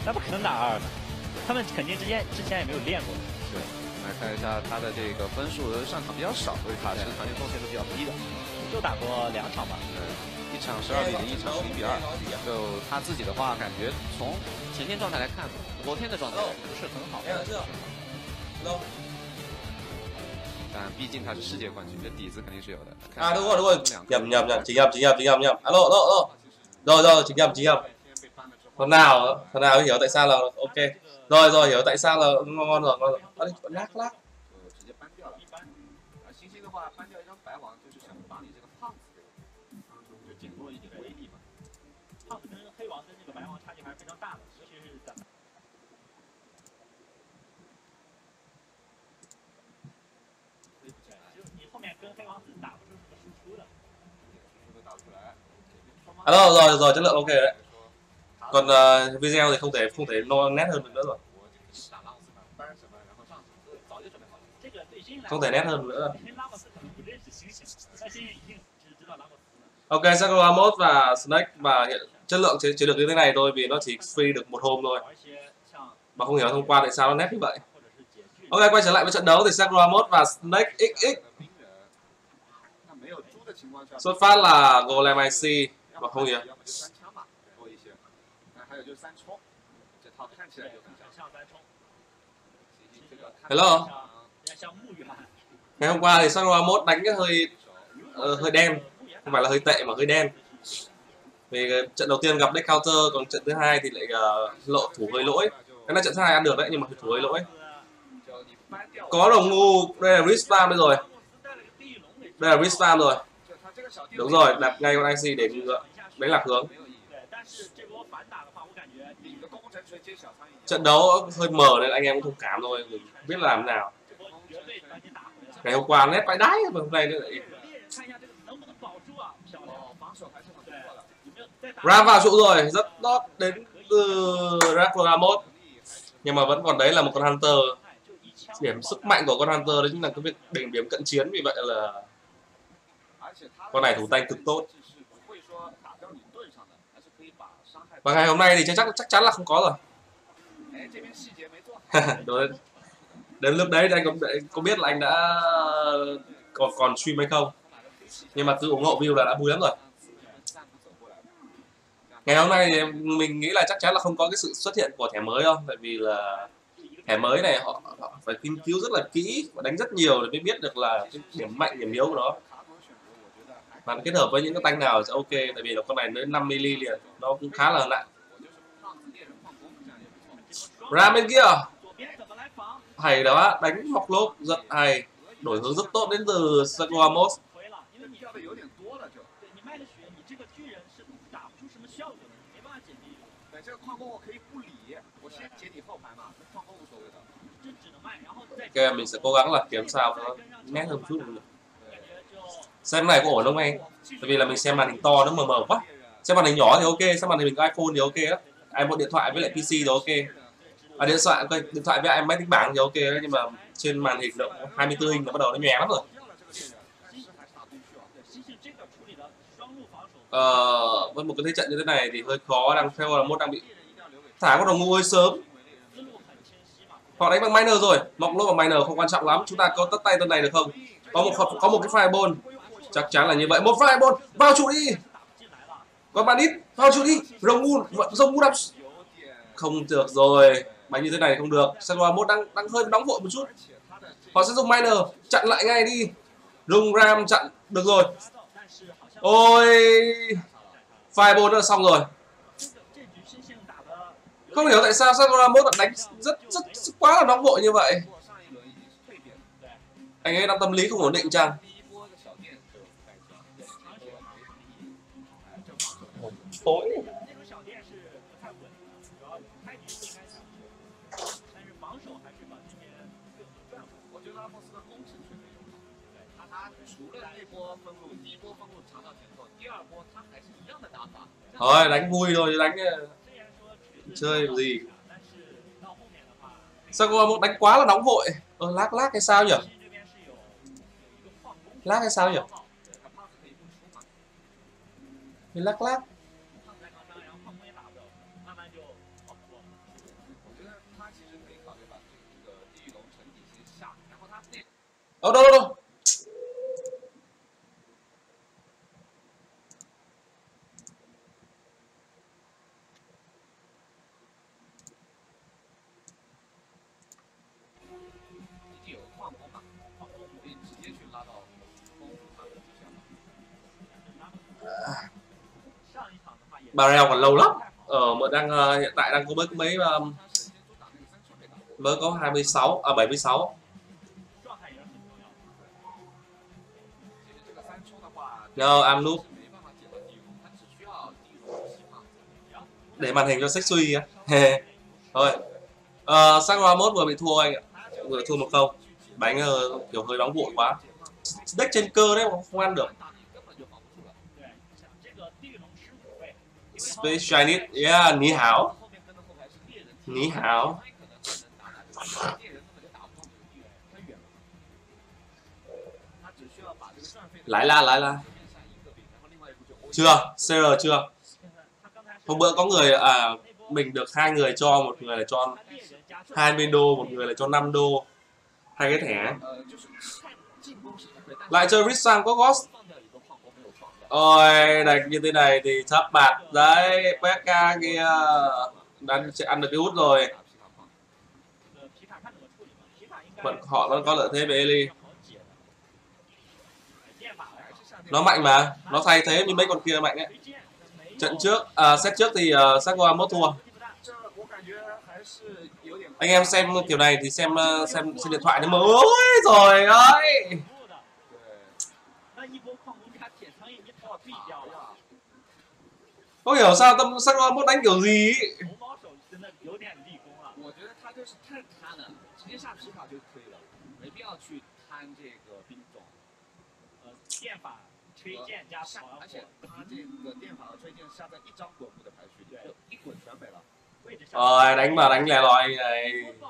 那不可能打2呢，他们肯定之前也没有练过。 是，来看一下他的这个分数上场比较少，所以卡是团队贡献都比较低的， 就打过2场吧。 对，一场12比0，一场11比2。就他自己的话，感觉从前天状态来看，昨天的状态不是很好。但毕竟他是世界冠军，这底子肯定是有的。 đúng rồi, nhầm, chỉ nhầm. Alo. Rồi, chỉ nhầm. Phần nào hiểu tại sao là ok. Rồi, hiểu tại sao là ngon rồi. Lắc. 直接搬掉了。星星的话，搬掉一张白王，就是想把你这个胖子就减弱一点威力嘛。 胖子跟黑王跟那个白王差距还是非常大的，尤其是在。就是你后面跟黑王子打不出什么输出的。 打不出来。 Alo, rồi, chất lượng ok đấy. Còn video thì không thể no nét hơn được nữa rồi. Không thể nét hơn nữa. Ok, Sakura Mode và Snake và hiện chất lượng chỉ được như thế này thôi vì nó chỉ free được một hôm thôi. Mà không hiểu thông qua tại sao nó nét như vậy. Ok, quay trở lại với trận đấu thì Sakura Mode và Snake XX. Xuất phát là Golem IC và không hiểu. Hello. Ngày hôm qua thì Sakura Mode đánh cái hơi đen, không phải là hơi tệ mà hơi đen. Vì trận đầu tiên gặp deck counter, còn trận thứ hai thì lại thủ hơi lỗi. Cái này trận thứ hai ăn được đấy nhưng mà thủ hơi lỗi. Có đồng ngu, đây là Rift Farm đây rồi. Đây là Rift Farm rồi. Đúng rồi, đặt ngay con IC để đánh lạc hướng. Trận đấu hơi mờ nên anh em cũng thông cảm thôi, mình biết làm thế nào. Ngày hôm qua nét vãi đái mà hôm nay nữa lại. Ram vào trụ rồi, rất tốt đến từ Sakura Mode. Nhưng mà vẫn còn đấy là một con Hunter. Điểm sức mạnh của con Hunter đấy chính là cái việc đỉnh điểm cận chiến, vì vậy là con này thủ tay cực tốt. Và ngày hôm nay thì chắc chắn là không có rồi. Đến lúc đấy thì anh có biết là anh đã còn stream hay không, nhưng mà cứ ủng hộ view là đã vui lắm rồi. Ngày hôm nay thì mình nghĩ là chắc chắn là không có cái sự xuất hiện của thẻ mới đâu, tại vì là thẻ mới này họ phải nghiên cứu rất là kỹ và đánh rất nhiều để mới biết được là cái điểm mạnh điểm yếu của nó, và kết hợp với những cái tanh nào sẽ ok, tại vì là con này đến 5 mili liền nó cũng khá là nặng. Ra bên kia hay đó, đánh mọc lốp rất hay, đổi hướng rất tốt đến từ Sakura Mode. Ok, mình sẽ cố gắng là kiếm sao nó nét hơn một chút được. Xem này có ổn không anh? Tại vì là mình xem màn hình to nó mờ mờ quá. Xem màn hình nhỏ thì ok, xem màn hình iPhone thì ok đó. iPhone điện thoại với lại PC thì ok. Điện thoại với máy tính bảng thì ok đấy, nhưng mà trên màn hình độ 24 inch nó bắt đầu nó nhòe lắm rồi. Với một cái thế trận như thế này thì hơi khó, đang theo là Mode đang bị thả con đồng ngu hơi sớm. Họ đánh bằng miner rồi, mọc lốp bằng miner không quan trọng lắm, chúng ta có tất tay tên này được không? Có một cái fireball, chắc chắn là như vậy. Một fireball vào trụ đi, còn bạn ít vào trụ đi, rồng ngu đập không được rồi, đánh như thế này không được. Sakura Mode đang hơi nóng vội một chút, họ sẽ dùng miner chặn lại ngay đi, rung ram chặn được rồi. Ôi, fireball đã xong rồi. Không hiểu tại sao Sakura Mode đánh rất quá là nóng vội như vậy. Anh ấy đang tâm lý không ổn định chăng? Tối. Thôi đánh vui thôi, đánh chơi gì. Sakura Mode đánh quá là nóng vội. Lag hay sao nhỉ? Lag hay sao nhỉ? Lag. Đâu đâu đâu. Barrel còn lâu lắm. Mà đang hiện tại đang có mấy mới có 26 à 76. No, I'm noob. Để màn hình cho sexy á. Thôi. Sakura mode vừa bị thua anh ạ. Vừa thua 1-0. Đánh kiểu hơi nóng vội quá. Deck trên cơ đấy không ăn được. Space Chinese, yeah, ní hảo. Ní hảo. Lái la. Chưa, CR chưa. Hôm bữa có người mình được 2 người cho, một người là cho 20 đô, một người là cho 5 đô. 2 cái thẻ. Lại chơi Rich sang có Ghost. Ôi, đánh như thế này thì sắp bạt đấy. PK kia đang ăn được cái út rồi. Họ vẫn có lợi thế về Eli. Nó mạnh mà, nó thay thế như mấy con kia mạnh ấy. Trận trước, set trước thì Sakura mất thua. Anh em xem kiểu này thì xem điện thoại nhưng mà ôi rồi ơi. Không hiểu sao tâm Sakura mất đánh kiểu gì ý. Đánh mà đánh lè lòi này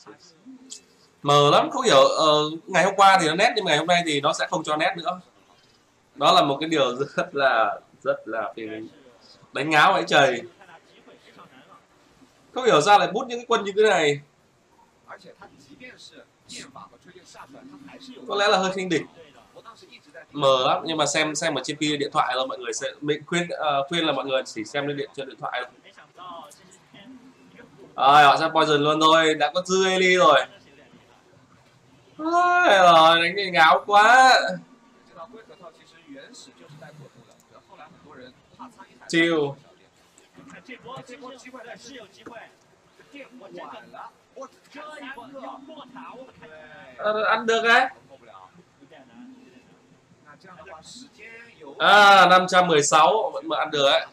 mờ lắm, không hiểu. Ngày hôm qua thì nó nét nhưng ngày hôm nay thì nó sẽ không cho nét nữa. Đó là một cái điều rất là phiền, đánh ngáo ấy trời. Không hiểu sao lại bút những cái quân như thế này. Có lẽ là hơi khinh địch. Mờ lắm, nhưng mà xem ở trên điện thoại là mọi người sẽ mình khuyên là mọi người chỉ xem lên trên điện thoại thôi. Họ sẽ poison luôn thôi, đã có dư Eli rồi. Rồi đánh cái ngáo quá. Chill. Ăn được đấy. 516 vẫn mà ăn được đấy.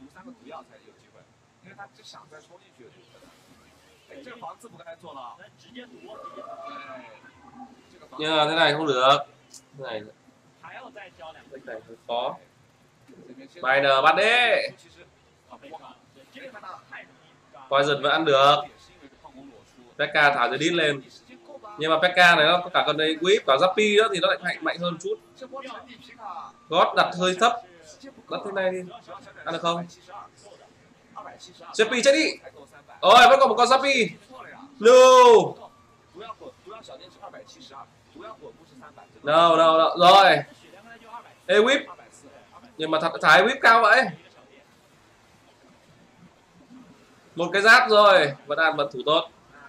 Nhưng mà thế này không được. Thế này hơi khó. Miner bắt đi. Poison vẫn ăn được. Pekka thả cái đít lên. Nhưng mà Pekka này nó có cả con đây Whip và Zappy đó thì nó lại mạnh hơn chút. God đặt hơi thấp. Đặt thế này đi. Ăn được không? Zappy chết đi. Ôi vẫn còn một con Zappy. No. No. Rồi. Ê Whip. Nhưng mà thái Whip cao vậy. Một cái giáp rồi. Vẫn ăn vẫn thủ tốt.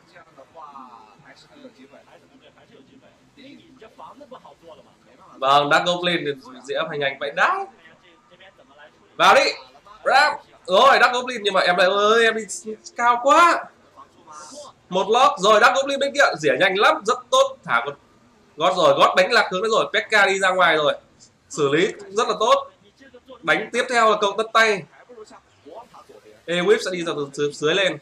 Vâng, Dark Goblin thì dễ hành hành vậy đấy. Vào đi. Ram. Rồi, Dark Goblin nhưng mà em lại ơi, em đi cao quá. Một lock rồi, Dark Goblin bên kia rỉa nhanh lắm, rất tốt. Thả con gót rồi, gót đánh lạc hướng đấy rồi, Pekka đi ra ngoài rồi. Xử lý rất là tốt. Đánh tiếp theo là cộng tất tay. Whip sẽ đi từ dưới lên.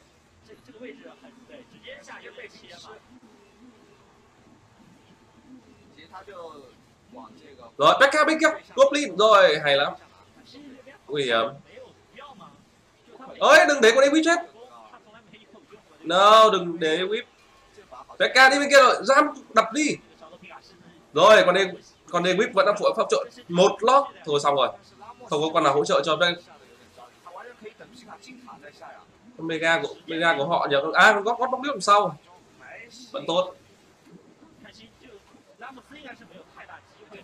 Rồi, Pekka bên kia, Goblin rồi, hay lắm. Nguy hiểm. Ơi, đừng để con Whip chết. No, đừng để Whip. Pekka đi bên kia rồi, giam đập đi. Rồi, còn đây Whip vẫn đang phụ pháp trợ. Một lock, thôi xong rồi. Không có con nào hỗ trợ cho đây. Mega của họ nhờ gót bóng nước sau. Vẫn tốt.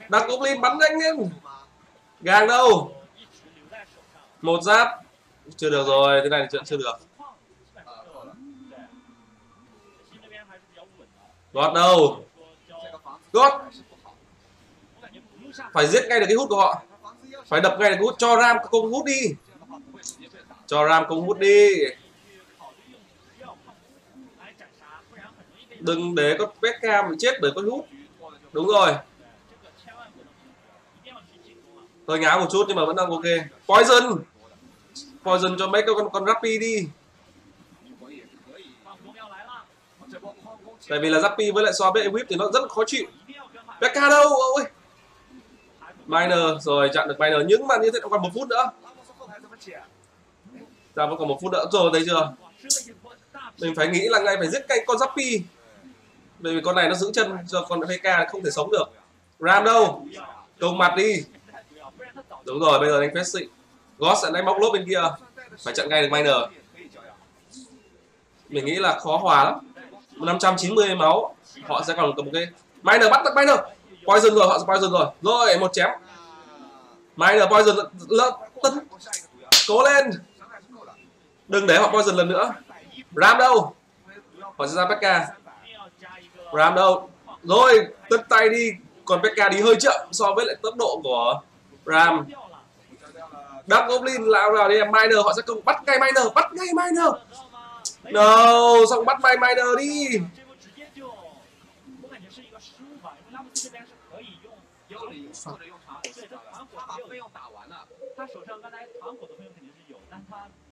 Dark Goblin bắn nhanh lên. Gang đâu? 一直留在手上。 Một giáp. Chưa được rồi, thế này thì chưa được. 基本上就对。新这边还是比较稳的。 God đâu? 这个房子 God 还是不好。 我感觉不用下。 phải giết ngay được cái hút của họ. 房子要是 Phải đập ngay được cái hút, cho Ram công hút đi. 这样的话不会直接被打。 Cho Ram công hút đi. 去考虑用需要胖虎来斩杀，不然很容易被。 Đừng để con Pekka bị chết bởi con hút. Đúng rồi. 这个千万不能停止，一定要去进攻啊！ Hơi ngáo một chút nhưng mà vẫn đang ok. Poison. Poison cho mấy con Rappi đi. 我也可以。 放国苗来了， 这波矿工 Tại vì là Rappi với lại so với Whip thì nó rất là khó chịu. 一定要跟海。 Pekka đâu? Ôi. 海虎 Miner rồi chặn được Miner nhưng mà như thế còn 1 phút nữa. 拉莫斯后台怎么解？ Ta vẫn còn 1 phút nữa rồi, thấy chưa? 哇，吃了一波大皮。 Mình phải nghĩ là ngay phải giết canh con Rappi. Bởi vì con này nó giữ chân cho con Pekka không thể sống được. Ram đâu? 不要， Công mặt đi. 现在不要，不然他早就。 Đúng rồi, bây giờ đánh Fessy. Ghost sẽ đánh bóc lốp bên kia. Phải chặn ngay được Miner. 也可以交呀。 Mình nghĩ là khó hòa lắm. 590 máu. Họ sẽ còn cầm một cái Miner, bắt được Miner. Poison rồi, họ sẽ Poison rồi. Rồi, một chém. Miner Poison lợn tấn. 我下一个毒药， Cố lên. 伤害是够的。 Đừng để họ Poison lần nữa. Ram đâu? 因为毒药 Họ sẽ ra Pekka. 一定要加一个。 Ram đâu? Rồi, tất tay đi. Còn Pekka đi hơi chậm so với lại tốc độ của Ram. 掉了， 交掉了。 Dark Goblin lao vào đi em. Miner họ sẽ công bắt ngay Miner. Bắt ngay Miner. 知道吗？没有 No, xong bắt ngay Miner đi. 这波直接就，我感觉是一个失误吧，因为拉姆斯这边是可以用， 有理或者用长火对他团伙他把没有费用打完了。 他手上刚才团伙的费用肯定是有，但他